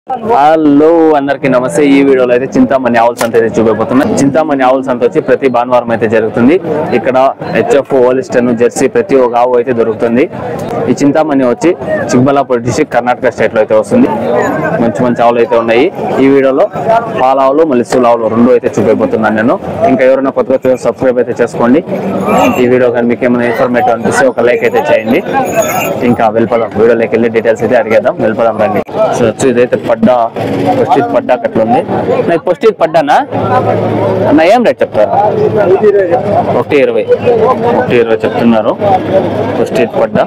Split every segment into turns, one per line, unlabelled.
Hello అందరికి నమస్తే. ఈ వీడియోలో అయితే చింతామణి ఆవుల సంత అయితే చూపబోతున్నా. చింతామణి ఆవుల సంత వచ్చి ప్రతి భానువారం అయితే జరుగుతుంది. ఇక్కడ హెచ్ఎఫ్, హోలిస్టన్, జెర్సీ ప్రతి ఒక్క ఆవు అయితే దొరుకుతుంది. ఈ చింతామణి వచ్చి చిక్బల్లాపూర్ డిస్ట్రిక్ట్ కర్ణాటక స్టేట్ లో అయితే వస్తుంది. మంచి మంచి ఆవులు అయితే ఉన్నాయి. ఈ వీడియోలో పాల ఆవులు మళ్ళీ సూల ఆవులు రెండు అయితే చూపబోతున్నాను నేను. ఇంకా ఎవరైనా కొత్తగా సబ్స్క్రైబ్ అయితే చేసుకోండి. ఈ వీడియో కానీ మీకు ఏమైనా ఇన్ఫర్మేటివ్ అనిపిస్తే ఒక లైక్ అయితే చేయండి. ఇంకా వెళ్ళిపోదాం, వీడియోలోకి వెళ్ళి డీటెయిల్స్ అయితే అడిగేద్దాం. వెళ్ళిపోదాం రండి. సో ఇదైతే పడ్డా పొస్టిత్ పడ్డా కట్ల ఉంది. నాకు పొస్టిత్ పడ్డానా నా ఏం రేట్ చెప్తారు? 120 చెప్తున్నారు. పొస్టిత్ పడ్డా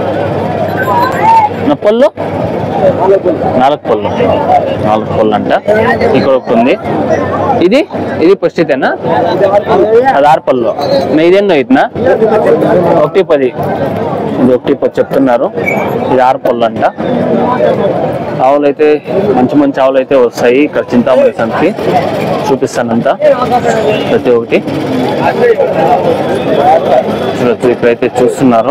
నా పళ్ళు 4 పళ్ళు అంట. ఇక్కడ ఒకటి ఉంది. ఇది పొస్టితేనా? అది 6 పళ్ళు. ఇదేందో అవుతున్నా 110. ఇది 110 చెప్తున్నారు. ఇది 6 పళ్ళు అంట. ఆవులు అయితే మంచి ఆవులు అయితే వస్తాయి ఇక్కడ చింతామణి సంతకి. చూపిస్తానంతా ప్రతి ఒక్కటి చూడొచ్చు. ఇక్కడైతే చూస్తున్నారు.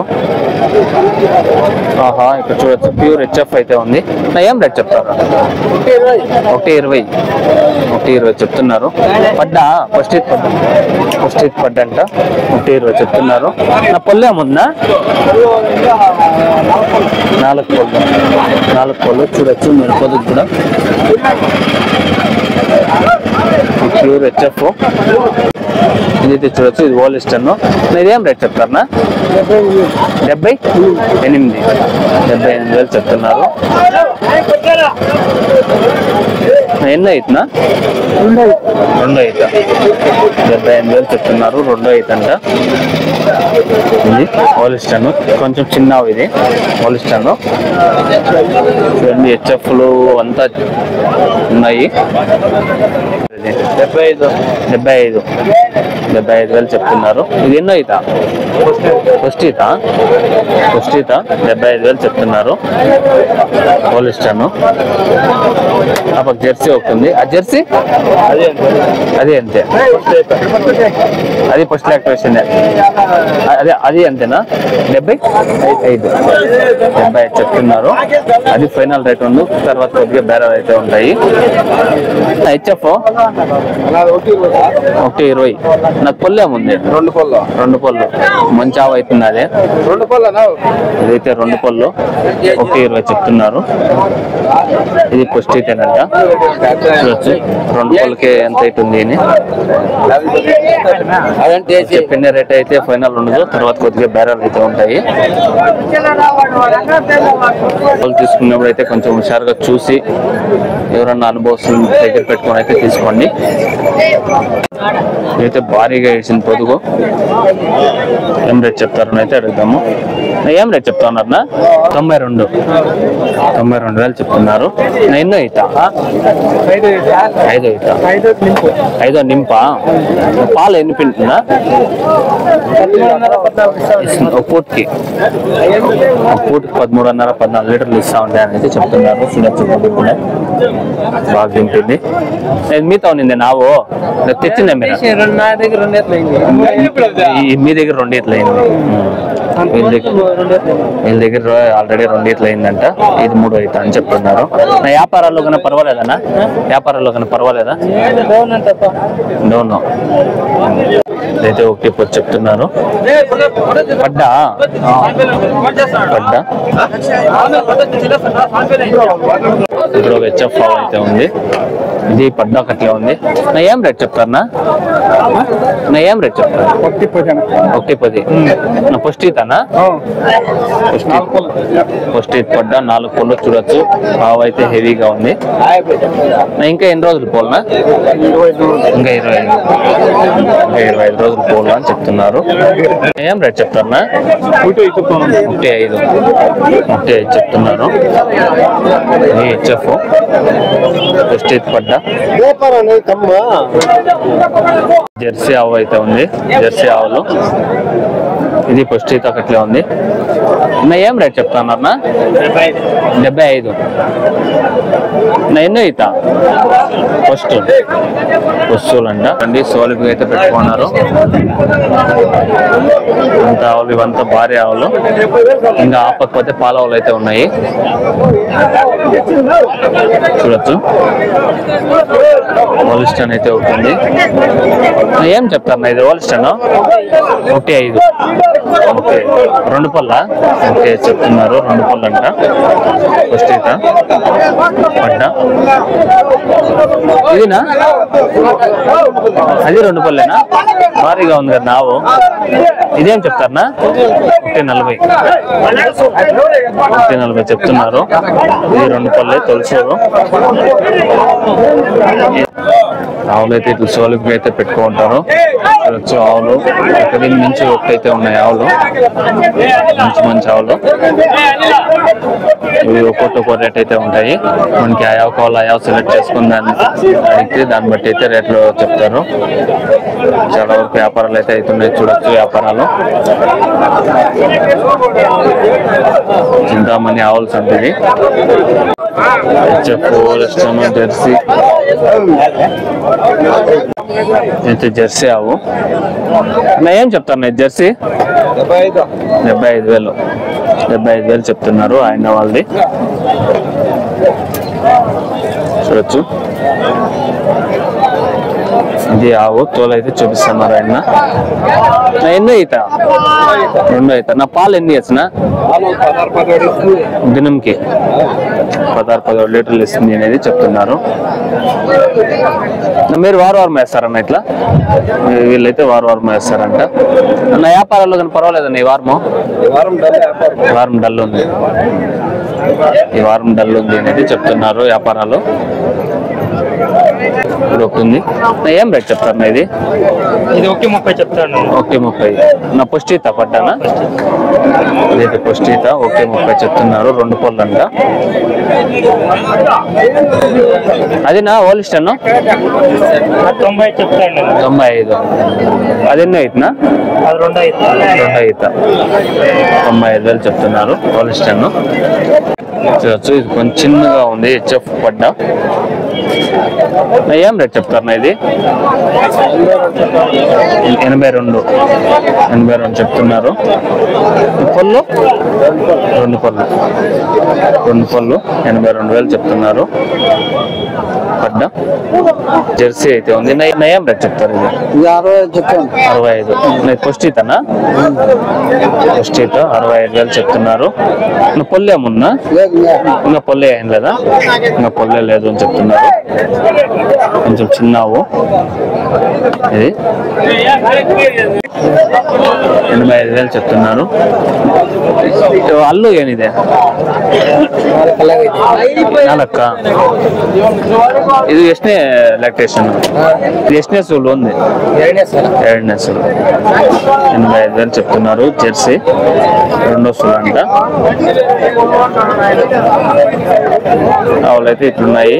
ఆహా, ఇక్కడ చూడొచ్చు ప్యూర్ హెచ్ఎఫ్ అయితే ఉంది. నా ఏం రేట్ చెప్తారు? 120 చెప్తున్నారు. పడ్డా పొస్టిత్ పడ్డా అంట. 120 చెప్తున్నారు. నా పళ్ళు ఏముందా? 4 పళ్ళు చూడొచ్చు. మీరు పొద్దు కూడా ప్యూర్ హెచ్ఎఫ్ ఇదైతే చూడొచ్చు. ఇది హోలిస్టన్. ఇదేం రేట్ చెప్తారనా? 78 చెప్తున్నారు. ఎన్ని అవుతున్నా? 2 అవుతా. 78 చెప్తున్నారు. 2 అవుతంట. ఇది హోలిస్టన్, కొంచెం చిన్న ఇది హోలిస్టన్. చూడండి, హెచ్ఎఫ్లు అంతా ఉన్నాయి. 75 చెప్తున్నారు. ఇది ఎన్నో అవుతా? పొస్టిత 75 చెప్తున్నారు. హోలిస్టన్. జెర్సీ ఒకటి ఉంది. ఆ జెర్సీ అదే అంతే. అది ఫస్ట్ యాక్టివేషన్. అది అంతేనా? 75 చెప్తున్నారు. అది ఫైనల్ రేట్ ఉంది. తర్వాత కొద్దిగా బేరాలు అయితే ఉంటాయి. హెచ్ఎఫ్ 120. నాకు పళ్ళు ఏముంది? 2 పళ్ళు. మంచి ఆవు అవుతుంది. అదే 2 పళ్ళు. ఇదైతే 2 పళ్ళు 120 చెప్తున్నారు. ఇది పొస్టితేనంట. చూడొచ్చు 2 పళ్ళకి ఎంత అవుతుంది అని. చెప్పిన రేట్ అయితే ఫైనల్ ఉండదు. తర్వాత కొద్దిగా బేరాలు అయితే ఉంటాయి. తీసుకున్నప్పుడు అయితే కొంచెం హుషారుగా చూసి ఎవరన్నా అనుభవం దగ్గర పెట్టుకొని అయితే తీసుకోండి. అయితే భారీగా వేసింది పొదుగు. ఏం రేట్ చెప్తారు అయితే అడుగుదాము. ఏం రేట్ చెప్తా ఉన్నారన్నా? 92 చెప్తున్నారు. ఎన్నో అవుతా? 5 నింపా. పాలు ఎన్ని పింటుందా? ఒక పూటకి 13.5-14 లీటర్లు ఇస్తా ఉంటాయి అని అయితే చెప్తున్నారు. చూడొచ్చు, బాగా తింటుంది. మీతో ఉన్నింది నావు తెచ్చిందా మీరు? మీ దగ్గర 2 ఈతలు అయింది. వీళ్ళ దగ్గర ఆల్రెడీ 2 ఈతలు అయిందంట. ఇది 3 అవుతా అని చెప్తున్నారు. నా వ్యాపారాల్లో కన్నా పర్వాలేదన్నా? డౌన్ అయితే 1 చెప్తున్నారు. పడ్డా ఇప్పుడు ఒక హెచ్ఎఫ్ అయితే ఉంది. ఇది పడ్డా కట్లే ఉంది. నా ఏం రేట్ చెప్తారన్నా? 110. నా పొస్టితనా? పొస్టిత్ పడ్డా 4 పళ్ళు. చూడొచ్చు, ఆవు అయితే హెవీగా ఉంది. ఇంకా ఎన్ని రోజులు పోలనా? ఇంకా 25 రోజులు పోలా అని చెప్తున్నారు. ఏం రేట్ చెప్తారన్నా? 105 చెప్తున్నారు. హెచ్ఎఫ్ పొస్టిత్ పడ్డా. జెర్సీ ఆవు అయితే ఉంది. జెర్సీ ఆవులు ఇది పుష్టి అట్లే ఉంది. ఏం రేట్ చెప్తానన్నా? 75. ఎన్నో ఈత వస్తువులు అంట అండి. సోలికి అయితే పెట్టుకున్నారు. అంత ఆవులు ఇవంతా భారీ ఆవులు. ఇంకా ఆపకపోతే పాల ఆవులు అయితే ఉన్నాయి చూడొచ్చు. హోలిస్టన్ అయితే ఉంటుంది. ఏం చెప్తారు ఇది? హోలిస్టన్ 1.5. ఓకే, 2 పళ్ళ. ఓకే చెప్తున్నారు 2 పళ్ళు అంట. ఫస్ట్ ఈత పడ్డ ఇదినా? అది 2 పళ్ళేనా? భారీగా ఉంది కదా నావు. ఇదేం చెప్తారనా? 140. 140 చెప్తున్నారు. ఇది 2 పళ్ళే తొలసూరు. ఆవులు అయితే ఇట్లా సోలికి అయితే పెట్టుకుంటారు. చూడొచ్చు ఆవులు ఇక్కడ నుంచి ఒకటైతే ఉన్నాయి. ఆవులు మంచి ఆవులు. ఇవి ఒక్కొక్క రేట్ అయితే ఉంటాయి. మనకి ఆయావ కావాలి ఆయావ సెలెక్ట్ చేసుకుని దాన్ని అడిగితే దాన్ని బట్టి అయితే రేట్లు చెప్తారు. చాలా వరకు వ్యాపారాలు అయితే అవుతున్నాయి. చూడొచ్చు వ్యాపారాలు. చింతామణి ఆవులు సంతది. జెర్సీ అయితే జెర్సీ ఆవు. ఏం చెప్తాను జెర్సీ? 75,000. 75,000 చెప్తున్నారు ఆయన వాళ్ళది. చూడొచ్చు. ఇది ఆవు తోలు అయితే చూపిస్తున్నారు ఆయన. ఎన్నో ఈత? 2 ఈత. నా పాలు ఎన్ని వేసిన? దినంకి 16-17 లీటర్లు ఇస్తుంది అనేది చెప్తున్నారు. మీరు వారం వేస్తారన్న ఇట్లా? వీళ్ళైతే వారం వేస్తారంట. నా వ్యాపారాల్లో కానీ పర్వాలేదన్న ఈ వారం డల్ ఉంది. ఈ వారం డల్ ఉంది అనేది చెప్తున్నారు వ్యాపారాలు. ఉంది. ఏం రేట్ చెప్తారు ఇది?
ఇది 1.30 చెప్తాను.
1.30. నా పుష్టిత పడ్డానా? ఇదైతే పుష్టిత 1.30 చెప్తున్నారు. 2 పళ్ళు అంట. అది నా హోలిస్టన్
90 చెప్తాను.
95. అది ఎన్నో అయితేనా?
2
ఈత. 95,000 చెప్తున్నారు హోలిస్టన్. చూడొచ్చు. ఇది కొంచెం చిన్నగా ఉంది. హెచ్ఎఫ్ పడ్డ. ఏం రేట్ చెప్తారు ఇది? 82 చెప్తున్నారు. పళ్ళు 2 పళ్ళు 82,000 చెప్తున్నారు పడ్డ. జెర్సీ అయితే ఉంది. ఏం రేట్ చెప్తారు ఇది? 65. పుష్టితనా? పుష్టిత 65,000 చెప్తున్నారు. పళ్ళు ఏమున్నా? ఇంకా పొల్లే ఏం లేదా? ఇంకా పొల్లే లేదు అని చెప్తున్నారు. కొంచెం చిన్నావు. ఇది 85,000 చెప్తున్నారు. అల్లు ఏనిదే? 4. ఇది ಎಷ್ಟನೇ ಲ್ಯಾಕ್ಟೇಷನ್? ఇది ఎಷ್ಟನೇ సూలు ఉంది? 2ನೇ సూలు. 85,000 చెప్తున్నారు. జెర్సీ 2వ సూలు అంట. ఆవులు అయితే ఇట్లున్నాయి.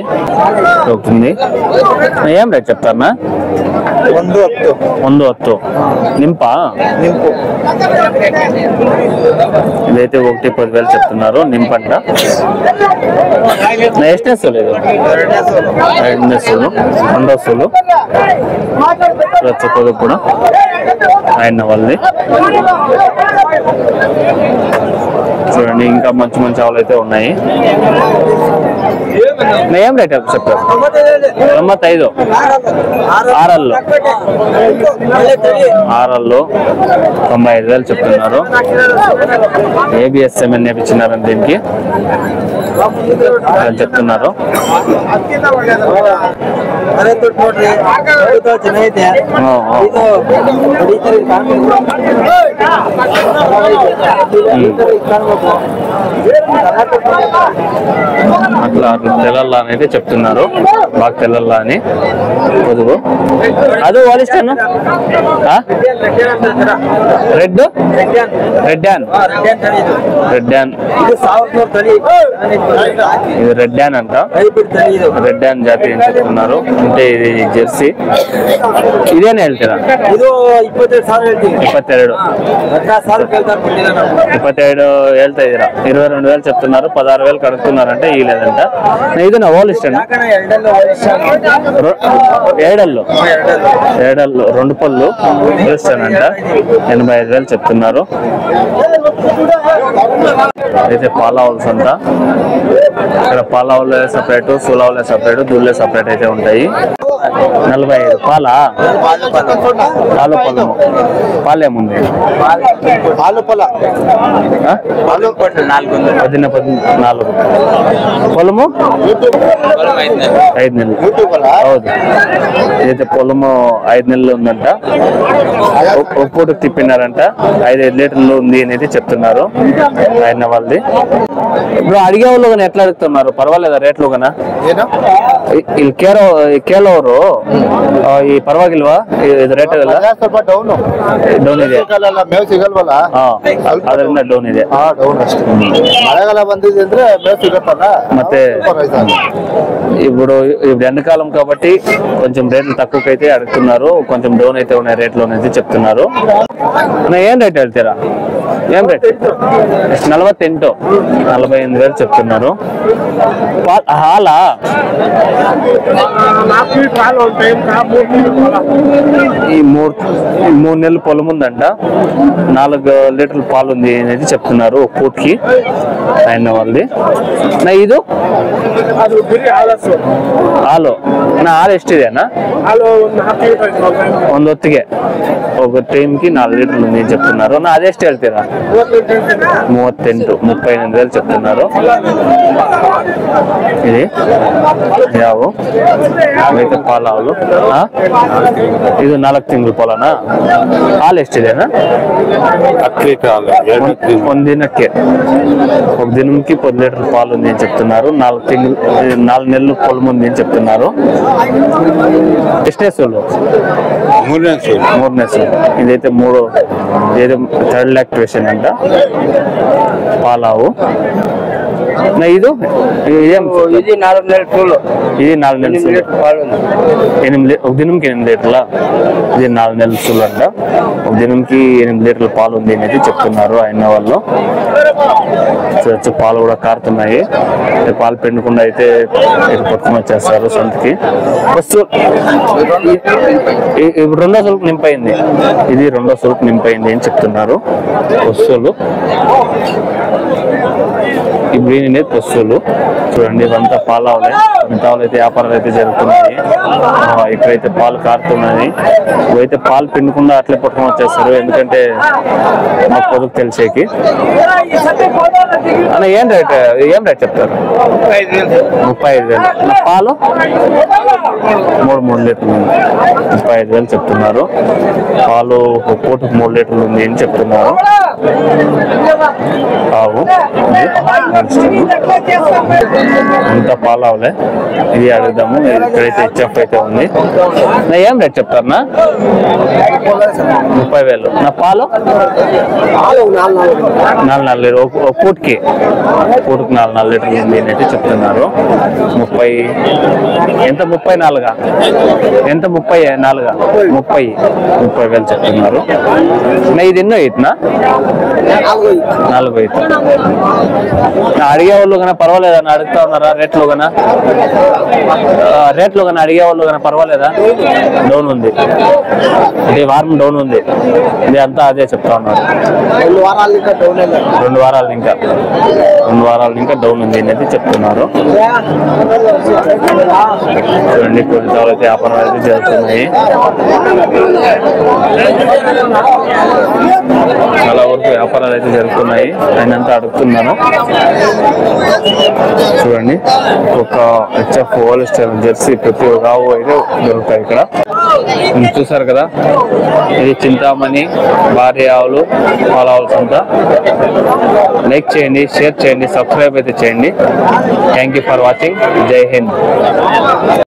ఏం రేట్ చెప్తారా? 110. నింపా? ఇదైతే 1.10,000 చెప్తున్నారు. నింపంట. ఎಷ್ಟనే సూలు? ఇది 2ನೇ సూలు. 2వ సూలు. చెప్పదు కూడా ఆయన వాళ్ళది. చూడండి ఇంకా మంచి ఆవులు అయితే ఉన్నాయి. ఏం రేట్ చెప్తారు? 95. ఆరల్లో 95,000 చెప్తున్నారు. ABS నేర్పించినారని దీనికి చెప్తున్నారు. అట్లా తెల్లల్లా అని అయితే చెప్తున్నారు, బాగా తెల్లల్లా అని పొదుగు. అది వాలిస్తాను రెడ్ రెడ్ డాన్ రెడ్ డాన్ ఇది రెడ్ డాన్ అంట, రెడ్ డాన్ జాతి అని చెప్తున్నారు. అంటే ఇది జెర్సీ ఇదేనా ಹೇಳ್ತೀರಾ? 22 ಹೇಳ್ತಾ ఇದ್ದೀರಾ, 22,000 చెప్తున్నారు, 16,000 కడుగుతున్నారంటే ఈ లేదంట. ఇది నా ఓల్ ఇష్టం ఏడల్లో 2 పళ్ళు ఇస్తానంట, 85,000 చెప్తున్నారు. అయితే పాలావుల్స్ అంతా ఇక్కడ పాలావులే సపరేట్, సూలావులే సపరేట్, దుల్లే సపరేట్ అయితే ఉంటాయి. 45 పాలా పాలు పొలము పాలేముంది పొలము 5 నెలలు. హౌದು ఇదైతే పొలము 5 నెలలు ఉందంట. ఒక పూట తిప్పినారంట, 5 లీటర్లు ఉంది అనేది చెప్తున్నారు ఆయన వాళ్ళది. ఇప్పుడు అడిగే వాళ్ళు కానీ ఎట్లా అడుగుతున్నారు? పర్వాలేదా ರೇಟ್ಲು ಕನ ಇಲ್ಲಿ ಕೇಳೋರು ಈ ಪರವಾಗಿಲ್ವಾ ಇದು ರೇಟ್
ಸ್ವಲ್ಪ
ಡೌನ್ ಇದೆ,
ಮೇವು ಸಿಗಲ್ವಲ್ಲ
ಅದರಿಂದ ಡೌನ್ ಇದೆ.
ಮಳೆಗಾಲ ಬಂದಿದೆ ಅಂದ್ರೆ ಮೇವು ಸಿಗತ್ತಲ್ಲ.
ಮತ್ತೆ ఇప్పుడు ఎండాకాలం కాబట్టి కొంచెం రేట్లు తక్కువకైతే అడుగుతున్నారు, కొంచెం డౌన్ అయితే ఉన్నాయి రేట్లు అనేది చెప్తున్నారు. ఏం రేట్ ಹೇಳ್ತೀರಾ? ఏం రేట్? 48 45,000 చెప్తున్నారు. హాలా ఈ 3 నెలలు పొలం ఉందంట, 4 లీటర్ల పాలు ఉంది అనేది చెప్తున్నారు ఒక పూటకి ఆయన వాళ్ళది. ಇದು ಹಾಲು ಹಾಲು ಎಷ್ಟಿದೆನಾ? ಒಂದು ಹೊತ್ತಿಗೆ ఒక టైంకి 4 లీటర్లు ఉంది అని చెప్తున్నారు. అదెಷ್ಟು ಹೇಳ್ತೀರಾ? 38,000 చెప్తున్నారు. ఇది ಯಾವು అయితే పాలావులు. ಇದು 4 ತಿಂಗಳು పొలనా? ಹಾಲು ಎಷ್ಟಿದೆನಾ? ಒಂದಿನಕ್ಕೆ ఒక దినంకి 10 లీటర్ల పాలు ఉంది అని చెప్తున్నారు. 4 నెలలు పొలం ఉంది అని చెప్తున్నారు. ఎಷ್ಟನೇ సూలు? 3ನೇ సూలు. ఇదైతే 3rd లాక్టేషన్ అంట పాలావు. ఇది 4 నెలల సూలు. ఇది 4 నెలల సూలు. ఒక దినంకి 8 లీటర్ల. ఇది 4 నెలల సూలు అంట. ఒక దినంకి 8 లీటర్ల పాలు ఉంది అనేది చెప్తున్నారు ఆయన వాళ్ళు. చూడొచ్చు పాలు కూడా కారుతున్నాయి. పాలు పెండకుండా అయితే పట్టుకుని వచ్చేస్తారు సంతకి. ఇప్పుడు 2వ సరుకు నింపైంది, ఇది 2వ సరుకు నింపైంది అని చెప్తున్నారు వస్తువులు. ఇప్పుడు అనేది వస్తువులు చూడండి, ఇవంతా పాలావులే. మిగతావులు అయితే వ్యాపారాలు అయితే జరుగుతున్నాయి. ఇక్కడైతే పాలు కారుతున్నాయి. ఇవైతే పాలు పిండకుండా అట్లే పట్టుకొని వచ్చేస్తారు, ఎందుకంటే మా పొదుపు తెలిసేకి. అన్న ఏం రేట్ చెప్తారు? 35,000. పాలు 3 లీటర్లు 35,000 చెప్తున్నారు. పాలు ఒక పూటకు 3 లీటర్లు ఉంది అని చెప్తున్నారు. ఆవు అంతా పాలావులే. ఇది అడుగుదాము. ఇక్కడైతే హెచ్ఎఫ్ అయితే ఉంది. ఏం రేట్ చెప్తారన్నా? 30,000. నా పాలు 4 లీటర్లు ఒక పూటకి 4 లీటర్లు ఉంది అని అయితే చెప్తున్నారు. 30 ఎంత? 34 ఎంత? 34 30,000 చెప్తున్నారు. ఇది ఎన్నో అయితున్నా? 4 అయితే. అడిగే వాళ్ళు కన్నా పర్వాలేదా? అడుగుతా ఉన్నారా రేట్లు కన్నా? రేట్లు కన్నా అడిగే వాళ్ళు కన్నా పర్వాలేదా? డౌన్ ఉంది, ఇది వారం డౌన్ ఉంది. ఇది అంతా అదే చెప్తా ఉన్నారు. 2 వారాలు ఇంకా డౌన్ ఉంది అనేది చెప్తున్నారు. చూడండి కొన్ని అయితే వ్యాపారాలు అయితే జరుగుతున్నాయి. చాలా వరకు వ్యాపారాలు అయితే జరుగుతున్నాయి. ఆయనంతా అడుగుతున్నాను. చూడండి ఒక హెచ్ఎఫ్ హోలిస్టర్ జెర్సీ ప్రతి ఒక్క ఆవు అయితే దొరుకుతాయి ఇక్కడ. మీరు చూసారు కదా, ఇది చింతామణి భారీ ఆవులు పాల ఆవుల సంత. లైక్ చేయండి, షేర్ చేయండి, సబ్స్క్రైబ్ అయితే చేయండి. Thank you for watching. Jai Hind.